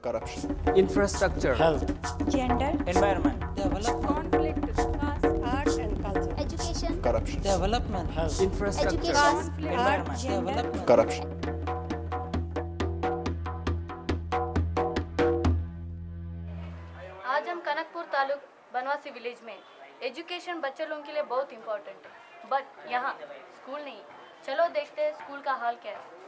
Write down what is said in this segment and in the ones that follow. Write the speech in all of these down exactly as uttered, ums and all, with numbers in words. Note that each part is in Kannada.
corruption, infrastructure, health, gender, environment, development, conflict, caste, art and culture, education, corruption, development, health, infrastructure, Education. conflict, environment, art, gender, development, corruption. आज हम कनकपुर तालुक बनवासी विलेज में एजुकेशन बच्चे लोगों के लिए बहुत इम्पोर्टेंट है, बट यहाँ स्कूल नहीं। चलो देखते हैं स्कूल का हाल क्या है।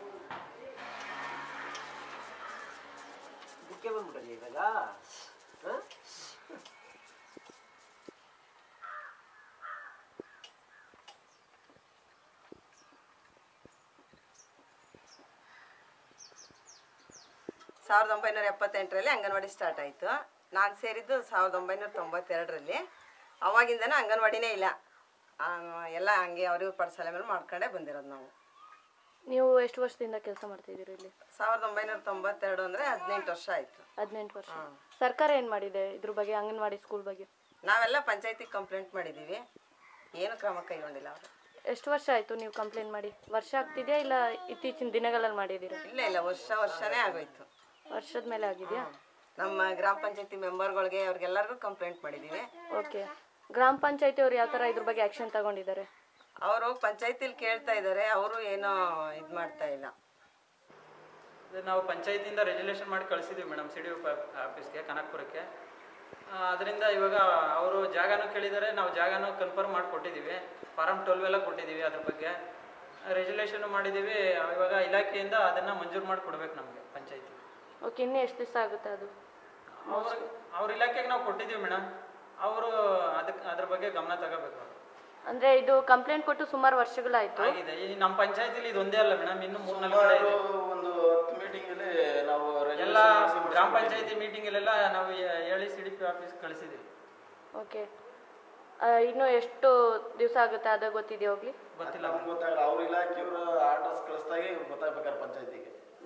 ಸಾವಿರದ ಒಂಬೈನೂರ ಎಪ್ಪತ್ತೆಂಟರಲ್ಲಿ ಅಂಗನವಾಡಿ ಸ್ಟಾರ್ಟ್ ಆಯಿತು. ನಾನು ಸೇರಿದ್ದು ಸಾವಿರದ ಒಂಬೈನೂರ ತೊಂಬತ್ತೆರಡರಲ್ಲಿ. ಅವಾಗಿಂದನೂ ಅಂಗನವಾಡಿನೇ ಇಲ್ಲ, ಎಲ್ಲ ಹಂಗೆ ಅವ್ರಿಗೆ ಪಡ್ಸಾಲೆ ಮೇಲೆ ಮಾಡ್ಕೊಂಡೇ ಬಂದಿರೋದು ನಾವು. ನೀವು ಎಷ್ಟು ವರ್ಷದಿಂದ ಕೆಲಸ ಮಾಡ್ತಿದ್ದೀರಿ ಇಲ್ಲಿ? ಸಾವಿರದ ಒಂಬೈನೂರ ತೊಂಬತ್ತೆರಡು ಅಂದರೆ ಹದಿನೆಂಟು ವರ್ಷ ಆಯಿತು. ಹದಿನೆಂಟು ವರ್ಷ. ಸರ್ಕಾರ ಏನು ಮಾಡಿದೆ ಇದ್ರ ಬಗ್ಗೆ, ಅಂಗನವಾಡಿ ಸ್ಕೂಲ್ ಬಗ್ಗೆ? ನಾವೆಲ್ಲ ಪಂಚಾಯತಿಗೆ ಕಂಪ್ಲೇಂಟ್ ಮಾಡಿದ್ದೀವಿ, ಏನು ಕ್ರಮ ಕೈಗೊಂಡಿಲ್ಲ ಅವರು. ಎಷ್ಟು ವರ್ಷ ಆಯಿತು ನೀವು ಕಂಪ್ಲೇಂಟ್ ಮಾಡಿ? ವರ್ಷ ಆಗ್ತಿದೆಯಾ ಇಲ್ಲ ಇತ್ತೀಚಿನ ದಿನಗಳಲ್ಲಿ ಮಾಡಿದ್ದೀರಾ? ಇಲ್ಲ ಇಲ್ಲ ವರ್ಷ ವರ್ಷನೇ ಆಗೋಯ್ತು. ವರ್ಷದ ಮೇಲೆ ಆಗಿದೆಯಾ? ನಮ್ಮ ಗ್ರಾಮ ಪಂಚಾಯತಿ ಮೆಂಬರ್ಗಳಿಗೆ ಅವ್ರಿಗೆಲ್ಲರಿಗೂ ಕಂಪ್ಲೇಂಟ್ ಮಾಡಿದ್ದೀವಿ. ಓಕೆ. ಗ್ರಾಮ ಪಂಚಾಯತಿ ಅವ್ರು ಯಾವ ಥರ ಇದ್ರ ಬಗ್ಗೆ ಆ್ಯಕ್ಷನ್ ತಗೊಂಡಿದ್ದಾರೆ? ಅವರು ಪಂಚಾಯತಿಲಿ ಕೇಳ್ತಾ ಇದ್ದಾರೆ, ಅವರು ಏನೋ ಇದು ಮಾಡ್ತಾ ಇಲ್ಲ. ನಾವು ಪಂಚಾಯತಿಯಿಂದ ರೆಜುಲೇಷನ್ ಮಾಡಿ ಕಳಿಸಿದ್ದೀವಿ ಮೇಡಮ್ ಸಿ ಡಿ ಒ ಆಫೀಸ್ಗೆ ಕನಕಪುರಕ್ಕೆ. ಅದರಿಂದ ಇವಾಗ ಅವರು ಜಾಗನೂ ಕೇಳಿದ್ದಾರೆ, ನಾವು ಜಾಗನೂ ಕನ್ಫರ್ಮ್ ಮಾಡಿ ಕೊಟ್ಟಿದ್ದೀವಿ, ಫಾರಮ್ ಟ್ವೆಲ್ವ್ ಎಲ್ಲ ಕೊಟ್ಟಿದ್ದೀವಿ, ಅದ್ರ ಬಗ್ಗೆ ರೆಜುಲೇಷನ್ ಮಾಡಿದ್ದೀವಿ. ಇವಾಗ ಇಲಾಖೆಯಿಂದ ಅದನ್ನು ಮಂಜೂರು ಮಾಡಿ ಕೊಡ್ಬೇಕು ನಮಗೆ ಪಂಚಾಯತಿ. ಓಕೆ. ಇನ್ನೂ ಎಷ್ಟು ದಿವಸ ಆಗುತ್ತೆ ಅದು? ಅವ್ರ ಅವ್ರ ಇಲಾಖೆಗೆ ನಾವು ಕೊಟ್ಟಿದ್ದೀವಿ ಮೇಡಮ್, ಅವರು ಅದಕ್ಕೆ ಅದ್ರ ಬಗ್ಗೆ ಗಮನ ತಗೋಬೇಕು. ಅಂದರೆ ಇದು ಕಂಪ್ಲೇಂಟ್ ಕೊಟ್ಟು ಸುಮಾರು ವರ್ಷಗಳಾಯಿತು ಆಗಿದೆ. ಈ ನಮ್ಮ ಪಂಚಾಯತಿಲಿ ಇದು ಒಂದೇ ಅಲ್ಲ ಮೇಡಮ್, ಇನ್ನು ಮೂರು ನಾಲ್ಕು ಕಡೆ ಇದೆ. ಒಂದು ಮೀಟಿಂಗಲ್ಲಿ ನಾವು ಎಲ್ಲ ಗ್ರಾಮ ಪಂಚಾಯತಿ ಮೀಟಿಂಗಲ್ಲೆಲ್ಲ ನಾವು ಹೇಳಿ ಸಿ ಡಿ ಪಿ ಆಫೀಸ್ ಕಳಿಸಿದ್ದೀವಿ. ಓಕೆ. ಇನ್ನು ಎಷ್ಟು ದಿವಸ ಆಗುತ್ತೆ ಅದು ಗೊತ್ತಿದೆಯಾ ಹೋಗ್ಲಿ? ಗೊತ್ತಿಲ್ಲ, ಗೊತ್ತಾಗಲ್ಲ. ಅವ್ರ ಇಲಾಖೆಯವರು ಆರ್ಡರ್ಸ್ ಕಳಿಸ್ದಾಗೆ ಗೊತ್ತಾಗ್ಬೇಕಾದ್ರೆ ಪಂಚಾಯತಿಗೆ.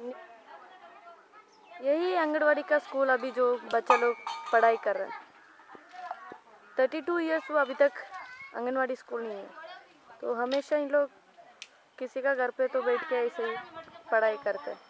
यही आंगनवाड़ी का स्कूल अभी जो बच्चा लोग पढ़ाई कर रहे हैं, थर्टी टू ईयर्स वो अभी तक आंगनवाड़ी स्कूल नहीं है, तो हमेशा इन लोग किसी का घर पे तो बैठ के ऐसे ही पढ़ाई करते हैं.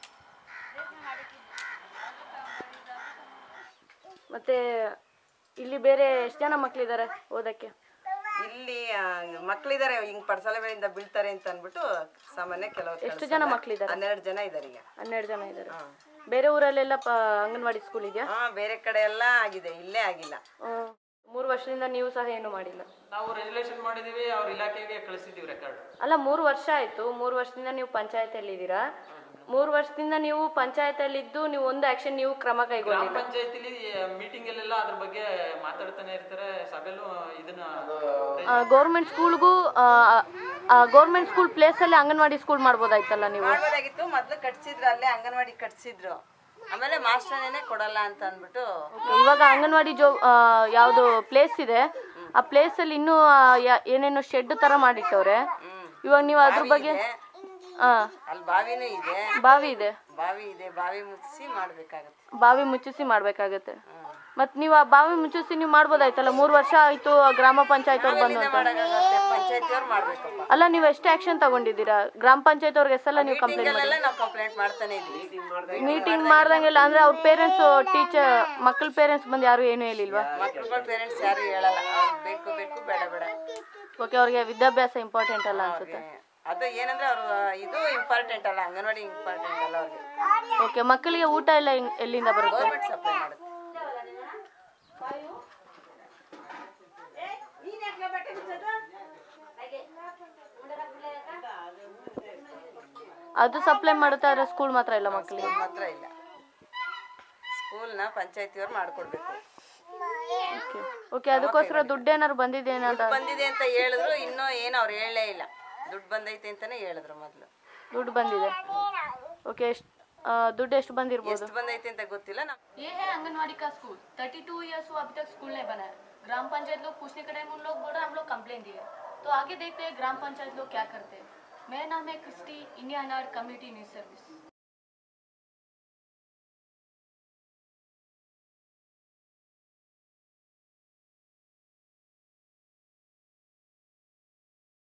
ಮತ್ತೆ ಇಲ್ಲಿ ಬೇರೆ ಎಷ್ಟು ಜನ ಮಕ್ಕಳಿದ್ದಾರೆ ಓದಕ್ಕೆ? ಇಲ್ಲಿ ಮಕ್ಕಳಿದ್ದಾರೆ, ಹಿಂಗ್ ಪಡ್ಸಾಲೆ ಮೇಲಿಂದ ಬೀಳ್ತಾರೆ ಅಂತ ಅಂದ್ಬಿಟ್ಟು ಸಾಮಾನ್ಯ ಕೆಲವರು. ಎಷ್ಟು ಜನ ಮಕ್ಕಳಿದ್ದಾರೆ? ಹನ್ನೆರಡು ಜನ ಇದ್ದಾರೆ ಈಗ. ಹನ್ನೆರಡು ಜನ ಇದ್ದಾರೆ. ಬೇರೆ ಊರಲ್ಲೆಲ್ಲ ಅಂಗನವಾಡಿ ಸ್ಕೂಲ್ ಇದೆಯಾ? ಹಾ, ಬೇರೆ ಕಡೆ ಎಲ್ಲ ಆಗಿದೆ, ಇಲ್ಲೇ ಆಗಿಲ್ಲ. ಮೂರು ವರ್ಷದಿಂದ ನೀವು ಸಹ ಏನು ಮಾಡಿಲ್ಲ? ನಾವು ರೆಜುಲೇಷನ್ ಮಾಡಿದೀವಿ, ಅವ್ರ ಇಲಾಖೆಗೆ ಕಳಿಸಿದ್ದೀವಿ ರೆಕಾರ್ಡ್. ಅಲ್ಲ, ಮೂರು ವರ್ಷ ಆಯ್ತು. ಮೂರು ವರ್ಷದಿಂದ ನೀವು ಪಂಚಾಯತಿಯಲ್ಲಿ ಇದ್ದೀರಾ. ಮೂರು ವರ್ಷದಿಂದ ನೀವು ಪಂಚಾಯತಿಯಲ್ಲಿ ಇದ್ದು ನೀವು ಒಂದು ಆಕ್ಷನ್ ನೀವು ಕ್ರಮ ಕೈಗೊಂಡಿಲ್ಲ. ಗ್ರಾಮ ಪಂಚಾಯತಿಲಿ ಮೀಟಿಂಗ್ ಅಲ್ಲೆಲ್ಲ ಅದ್ರ ಬಗ್ಗೆ ಮಾತಾಡ್ತಾನೆ ಇರ್ತಾರೆ, ಸಭೆಲ್ಲೂ ಇದನ್ನ. ಗೌರ್ಮೆಂಟ್ ಸ್ಕೂಲ್ಗೂ ಗೌರ್ಮೆಂಟ್ ಸ್ಕೂಲ್ ಪ್ಲೇಸ್ ಅಲ್ಲಿ ಅಂಗನವಾಡಿ ಸ್ಕೂಲ್ ಮಾಡ್ಬೋದಾಯ್ತಲ್ಲ ನೀವು? ಮಾಡ್ಬೋದಾಗಿತ್ತು. ಮೊದ್ಲು ಕಟ್ಸಿದ್ರು, ಅಲ್ಲೇ ಅಂಗನವಾಡಿ ಕಟ್ಸಿದ್ರು, ಆಮೇಲೆ ಮಾಸ್ಟರ್ನೇ ಕೊಡಲ್ಲ ಅಂತ ಅಂದ್ಬಿಟ್ಟು. ಇವಾಗ ಅಂಗನವಾಡಿ ಜೋ ಯಾವ್ದು ಪ್ಲೇಸ್ ಇದೆ, ಆ ಪ್ಲೇಸ್ ಅಲ್ಲಿ ಇನ್ನೂ ಏನೇನೋ ಶೆಡ್ ತರ ಮಾಡಿಟ್ಟವ್ರೆ. ಇವಾಗ ನೀವು ಅದ್ರ ಬಗ್ಗೆ ಅಲ್ಲಿ ಬಾವಿನೂ ಇದೆ. ಬಾವಿ ಇದೆ. ಬಾವಿ ಇದೆ, ಬಾವಿ ಮುಚ್ಚಿಸಿ ಮಾಡ್ಬೇಕಾಗತ್ತೆ. ಬಾವಿ ಮುಚ್ಚಿಸಿ ಮಾಡ್ಬೇಕಾಗತ್ತೆ. ಮತ್ ನೀವು ಆ ಬಾವಿ ಮುಚ್ಚಿಸಿ ನೀವು ಮಾಡ್ಬೋದಾಯ್ತಲ್ಲ? ಮೂರು ವರ್ಷ ಆಯ್ತು ಗ್ರಾಮ ಪಂಚಾಯತ್ ಅವ್ರು ಬಂದು. ಪಂಚಾಯತಿಯವ್ರು ಮಾಡ್ಬೇಕಪ್ಪ. ಅಲ್ಲ, ನೀವು ಎಷ್ಟು ಆಕ್ಷನ್ ತಗೊಂಡಿದ್ದೀರಾ? ಗ್ರಾಮ ಪಂಚಾಯತ್ ಅವ್ರಿಗೆ ಎಷ್ಟೆಲ್ಲ ನೀವು ಕಂಪ್ಲೇಂಟ್ ಮಾಡಿ? ನಾವು ಕಂಪ್ಲೇಂಟ್ ಮಾಡ್ತಾನೆ ಇದ್ವಿ. ಮೀಟಿಂಗ್ ಮಾಡ್ದಂಗೆಲ್ಲ ಅಂದ್ರೆ ಅವ್ರ ಪೇರೆಂಟ್ಸ್, ಟೀಚರ್, ಮಕ್ಕಳ ಪೇರೆಂಟ್ಸ್ ಬಂದು ಯಾರು ಏನು ಹೇಳಿಲ್ವಾ? ಮಕ್ಕಳ ಪೇರೆಂಟ್ಸ್ ಯಾರು ಹೇಳಲ್ಲ, ಅವ್ರು ಬೇಕು ಬೇಕು ಬೇಡ ಬೇಡ. ಓಕೆ. ಅವ್ರಿಗೆ ವಿದ್ಯಾಭ್ಯಾಸ ಇಂಪಾರ್ಟೆಂಟ್ ಅಲ್ಲ ಅನ್ಸುತ್ತೆ. ಅದು ಏನಂದ್ರೆ ಅವರು ಇದು ಇಂಪಾರ್ಟೆಂಟ್ ಅಲ್ಲ, ಅಂಗನವಾಡಿ ಇಂಪಾರ್ಟೆಂಟ್ ಅಲ್ಲ ಅವ್ರಿಗೆ. ಓಕೆ. ಮಕ್ಕಳಿಗೆ ಊಟ ಎಲ್ಲ ಎಲ್ಲಿಂದ ಬರುತ್ತೆ? ಗೌರ್ಮೆಂಟ್ ಸಪ್ಲೈ ಮಾಡುತ್ತೆ. ಅದು ಸಪ್ಲೈ ಮಾಡುತ್ತೆ, ಆದ್ರೆ ಸ್ಕೂಲ್ ಮಾತ್ರ ಇಲ್ಲ ಮಕ್ಕಳಿಗೆ? ಮಾತ್ರ ಇಲ್ಲ, ಸ್ಕೂಲ್ನ ಪಂಚಾಯತಿಯವ್ರು ಮಾಡ್ಕೊಡ್ಬೇಕು. ಓಕೆ. ಅದಕ್ಕೋಸ್ಕರ ದುಡ್ಡು ಏನಾದ್ರು ಬಂದಿದೆ? ಏನಾದ್ರು ಬಂದಿದೆ ಅಂತ ಹೇಳಿದ್ರು, ಇನ್ನೂ ಏನು ಅವ್ರು ಹೇಳಲೇ ಇಲ್ಲ. ದುಡ್ಡು ಬಂದೈತೆ ಅಂತಾನೆ ಹೇಳಿದ್ರು ಮೊದಲು. ದುಡ್ಡು ಬಂದಿದೆ. ಓಕೆ. ಎಷ್ಟು ದುಡ್ಡು ಎಷ್ಟು ಬಂದಿರಬಹುದು? ಎಷ್ಟು ಬಂದೈತೆ ಅಂತ ಗೊತ್ತಿಲ್ಲ. ये है आंगनवाड़ी का स्कूल. थर्टी टू इयर्स हुआ अभी तक स्कूल नहीं बना है. ग्राम पंचायत लोग पूछने के टाइम उन लोग बोल रहे हम लोग कंप्लेन दिए. तो आगे देखते हैं ग्राम पंचायत लोग क्या करते हैं. मेरा नाम है Christy, Indian art community news service.